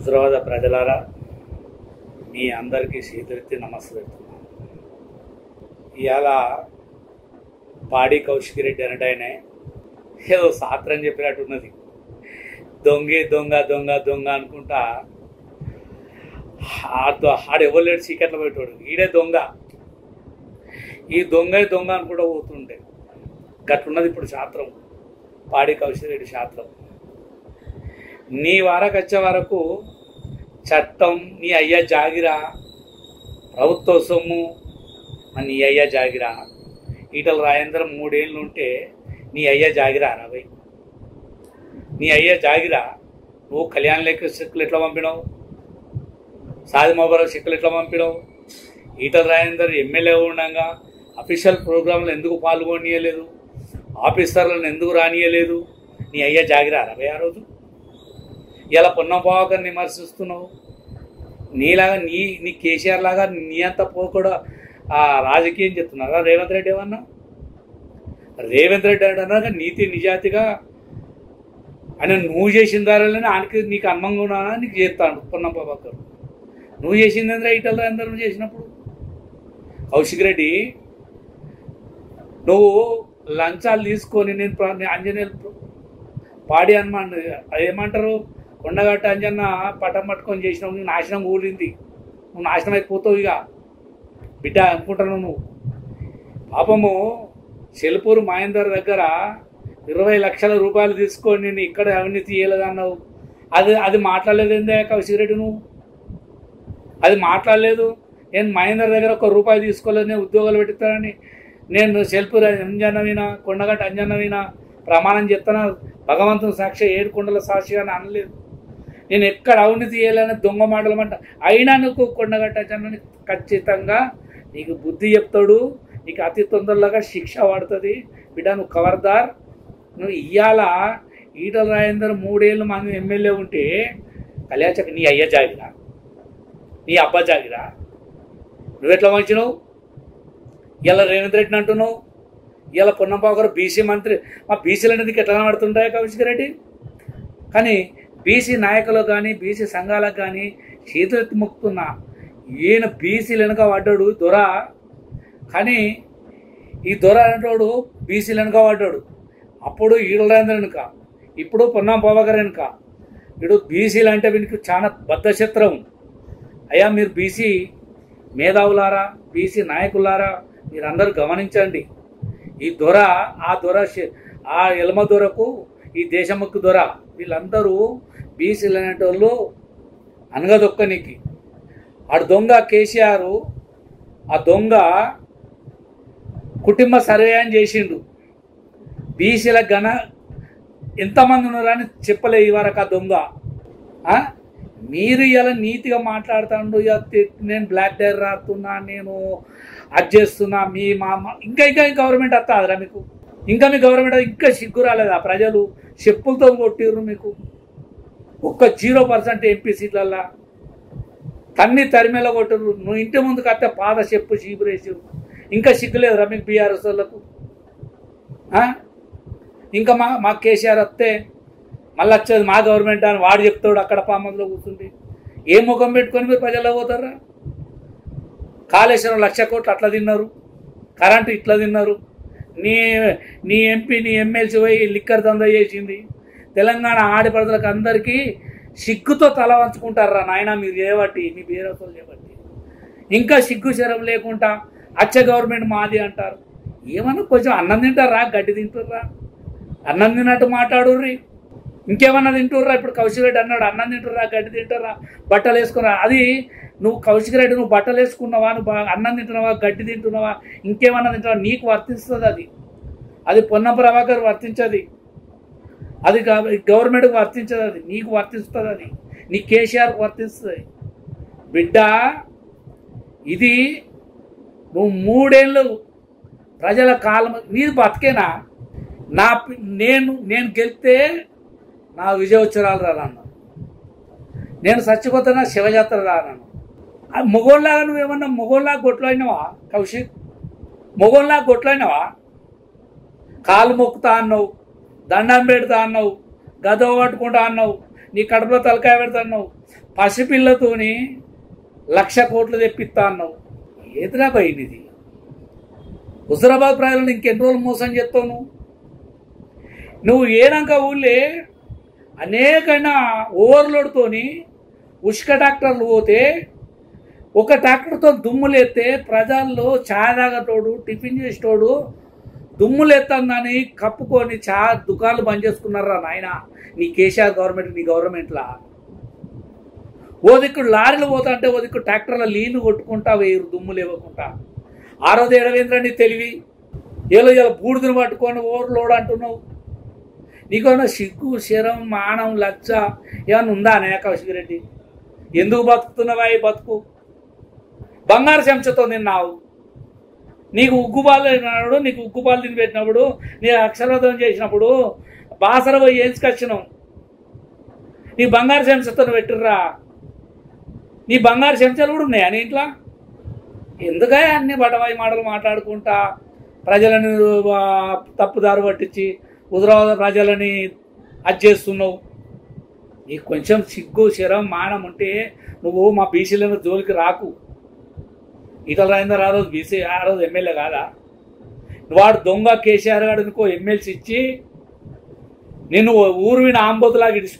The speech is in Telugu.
హుజరాబాద్ ప్రజలారా, మీ అందరికీ చేతులెత్తి నమస్తే పెడుతున్నాను. ఇవాళ పాడి కౌశిక్ రెడ్డి అనటైనే ఏదో శాస్త్రం చెప్పినట్టున్నది. దొంగే దొంగ దొంగ దొంగ అనుకుంటా ఆడు ఎవరు చీకట్లో పెట్టాడు. ఈడే దొంగ, ఈ దొంగ దొంగ అనుకుంటా పోతుంటే గట్లున్నది ఇప్పుడు శాస్త్రం, పాడి కౌశిక్ రెడ్డి శాస్త్రం. నీ వరకు వచ్చే వరకు చట్టం నీ అయ్యా జాగిరా, ప్రభుత్వ సొమ్ము నీ అయ్యా జాగిరా. ఈటల రాజేందర్ 3 ఏళ్ళు ఉంటే నీ అయ్యా జాగిరా రాబోయ్, నీ అయ్యా జాగిరా. నువ్వు కళ్యాణ లేఖ చెక్కులు ఎట్లా పంపినావు, సాది మొబైల్ చెక్కులు ఎట్లా పంపినావు? ఈటల రాజేందర్ ఎమ్మెల్యే ఉండగా అఫీషియల్ ప్రోగ్రాంలు ఎందుకు పాల్గొనియలేదు, ఆఫీసర్లను ఎందుకు రానియలేదు? నీ అయ్యా జాగిరా రాబోయ్ ఆ రోజు. ఇలా పొన్నం పోవాకని విమర్శిస్తున్నావు. నీలాగా నీ కేసీఆర్ లాగా నీ అంత కూడా రాజకీయం చెప్తున్నారా రేవంత్ రెడ్డి? ఏమన్నా రేవంత్ రెడ్డి అన్నాక నీతి నిజాతిగా ఆయన నువ్వు చేసిన దారాలని ఆయనకి నీకు అన్నంగా ఉన్నా నీకు చేస్తాడు పొన్నం ప్రభాకర్. నువ్వు చేసింది ఏంద్రా ఈటల రాజేందర్ చేసినప్పుడు? కౌశిక్ రెడ్డి, నువ్వు లంచాలు తీసుకొని నేను ఆంజనేయులు పాడి హనుమాన్ ఏమంటారు కొండగట్ట అంజన్న పటం పట్టుకొని చేసినావు. నువ్వు నాశనం కూలింది, నువ్వు నాశనం అయిపోతావు ఇక బిడ్డ అనుకుంటున్నావు నువ్వు. పాపము చెలుపూరు మహేందర్ దగ్గర 20 లక్షల రూపాయలు తీసుకొని నేను ఇక్కడ అవినీతి చేయలేదన్నావు. అది మాట్లాడలేదేందే కౌశిక్ రెడ్డి? నువ్వు అది మాట్లాడలేదు. నేను మహేందర్ దగ్గర 1 రూపాయి తీసుకోలేదు, నేను ఉద్యోగాలు పెట్టుతానని నేను చెలుపూరు అంజన్నవినా కొండగట్ట అంజన్నవినా ప్రమాణం చెప్తాను, భగవంతుని సాక్షి 7 కొండల సాక్షిగా అనలేదు. నేను ఎక్కడ అవినీతి చేయాలని దొంగ మాటలమంట. అయినా నువ్వు కొండగట్ట అంజన్నని ఖచ్చితంగా నీకు బుద్ధి చెప్తాడు, నీకు అతి తొందరగా శిక్ష పడుతుంది బిడ్డ. నువ్వు ఖబర్దార్. నువ్వు ఇవాళ ఈటల రాజేందర్ 3 ఏళ్ళు మంది ఎమ్మెల్యే ఉంటే కళ్యాణ్ నీ అయ్య జాగిరా, నీ అబ్బా జాగిరా. నువ్వెట్లా వంచినావు? ఇలా రేవంత్ రెడ్డిని అంటున్నావు. ఇలా పొన్నంపాకర్ బీసీ మంత్రి, మా బీసీలు అనేది ఎట్లా కనబడుతుంటాయి కౌశిక్ రెడ్డి? కానీ బీసీ నాయకులకు కానీ బీసీ సంఘాలకు కానీ చేతులెత్తి మొక్కుతున్నా. ఈయన బీసీలు వెనుక పడ్డాడు దొర, కానీ ఈ దొర అనేటోడు బీసీలు వెనుక పడ్డాడు. అప్పుడు ఈటల రాజేందర్ వెనుక, ఇప్పుడు పొన్నం ప్రభాకర్ వెనుక. వీడు బీసీలు అంటే వీనికి చాలా బద్ధశత్రం. అయ్యా మీరు బీసీ మేధావులారా, బీసీ నాయకులారా, మీరందరూ గమనించండి. ఈ దొర ఆ ఎలమ దొరకు ఈ దేశముక్కు దొర వీళ్ళందరూ బీసీలు అనేటోళ్ళు అనగదొక్కనికి. ఆడు దొంగ కేసీఆర్, ఆ దొంగ కుటుంబ సర్వే అని చేసిండు. బీసీల ఎంతమంది ఉన్నారని చెప్పలే ఈ వరకు ఆ దొంగ. మీరు ఇలా నీతిగా మాట్లాడుతాడు, నేను బ్లాక్ డైర్ రాస్తున్నా, నేను అది చేస్తున్నా, మా ఇంకా గవర్నమెంట్ వస్తుందిరా మీకు? ఇంకా మీ గవర్నమెంట్ ఇంకా సిగ్గు రాలేదా? ప్రజలు చెప్పులతో కొట్టిర్రు మీకు. 0% ఎంపీ సీట్లల్లా తరిమేలా కొట్టరు. నువ్వు ఇంటి ముందుకు వస్తే పాద చెప్పు చీపురేసి ఇంకా సిగ్గులేదురా మీకు బీఆర్ఎస్ వాళ్ళకు? ఇంకా మా కేసీఆర్ వస్తే మళ్ళీ వచ్చేది మా గవర్నమెంట్ అని వాడు చెప్తాడు అక్కడ పామంలో కూర్చుండి. ఏ ముఖం పెట్టుకొని మీరు ప్రజల్లో పోతారా? కాళేశ్వరం 1,00,000 కోట్లు అట్లా తిన్నారు, కరెంటు ఇట్లా తిన్నారు. నీ ఎంపీ నీ ఎమ్మెల్సీ పోయి లిక్కర్ దందా చేసింది. తెలంగాణ ఆడపడుతులకు అందరికీ సిగ్గుతో తల వంచుకుంటారా నాయన మీరు చేయబట్టి, మీ బీరవతలు చేయబట్టి. ఇంకా సిగ్గు శరం లేకుండా అచ్చ గవర్నమెంట్ మాది అంటారు. ఏమన్నా కొంచెం అన్నం తింటారా, గడ్డి తింటుర్రా? అన్నం తిన్నట్టు మాట్లాడుర్రి. ఇంకేమన్నా తింటుర్రా? ఇప్పుడు కౌశిక్ రెడ్డి అన్నాడు అన్నం తింటుర్రా, గడ్డి తింటారా, బట్టలు వేసుకున్నా. అది నువ్వు కౌశిక్ రెడ్డి నువ్వు బట్టలు వేసుకున్నావా, నువ్వు అన్నం తింటున్నావా, గడ్డి తింటున్నావా, ఇంకేమన్నా తింటున్నావా? నీకు వర్తిస్తుంది అది పొన్నం ప్రభాకర్ వర్తించది, అది గవర్నమెంట్కి వర్తించదు, అది నీకు వర్తిస్తుంది, అది నీ కేసీఆర్కి వర్తిస్తుంది బిడ్డ. ఇది నువ్వు 3 ఏళ్ళు ప్రజల కాలం నీది బతికేనా? నేను గెలిస్తే నా విజయోత్సవాలు రాను, నేను చచ్చిపోతే నా శివయాత్ర రాను. మొగోళ్ళలాగా నువ్వేమన్నా మొగోళ్ళలాగా గొట్లు అయినావా కౌశిక్? మొగోళ్ళలాగా గొట్లు అయినావా? కాలు మొక్కుతా అన్నావు, దండం పెడతా అన్నావు, గద పట్టుకుంటా అన్నావు, నీ కడుపులో తలకాయ పెడతాన్నావు. పసిపిల్లతోని 1,00,000 కోట్లు తెప్పిస్తా అన్నావు. ఏదిరా పోయినది? హుజరాబాద్ ప్రజలను ఇంకెన్ని రోజులు మోసం చేస్తావు? నువ్వు ఏనాక ఊళ్ళే అనేకైన ఓవర్లోడ్తోని ఉష్క ట్రాక్టర్లు పోతే ఒక ట్రాక్టర్తో దుమ్ములేస్తే ప్రజల్లో ఛాయ్ తాగటోడు, టిఫిన్ చేసేటోడు దుమ్ములేస్తుందని కప్పుకొని దుకాణాలు బంద్ చేసుకున్నారా నాయన. నీ కేసీఆర్ గవర్నమెంట్, నీ గవర్నమెంట్లా ఓ దిక్కు లారీలు పోతా అంటే ఓ దిక్కు ట్రాక్టర్ల నీళ్లు కొట్టుకుంటా వేయరు దుమ్ములు ఇవ్వకుండా. ఆ రోజు ఎడవేంద్ర నీ తెలివి ఏలో ఇలా బూడిదను పట్టుకొని ఓవర్లోడ్ అంటున్నావు. నీకేమన్నా సిగ్గు, శరం, మానం, లజ్జ ఏమన్నా ఉందా అనే కౌశిక్ రెడ్డి? ఎందుకు బతుకుతున్నావా ఈ బతుకు? బంగారు చెంచతో నిన్నావు. నీకు ఉగ్గుపాలు తిన్నాడు, నీకు ఉగ్గుపాలు తిని పెట్టినప్పుడు, నీ అక్షరవతం చేసినప్పుడు బాసర పోయి ఏసుకొచ్చినావు. నీ బంగారు చెంచతో పెట్టుర్రా. నీ బంగారు చెంచాలు కూడా ఉన్నాయా నీ ఇంట్లో? ఎందుకే అన్ని బటవాయి మాటలు మాట్లాడుకుంటా ప్రజలను తప్పుదారు పట్టించి హుజరాబాద్ ప్రజలని అది చేస్తున్నావు? నీకు కొంచెం సిగ్గు, శరం, మానం ఉంటే నువ్వు మా బీసీల జోలికి రాకు. ఈటల రాజేందర్ ఆ రోజు బీసీ, ఆ రోజు ఎమ్మెల్యే కాదా? వాడు దొంగ కేసీఆర్ గారు ఎమ్మెల్సీ ఇచ్చి నిన్ను ఊరు విన ఆంబోతులాగా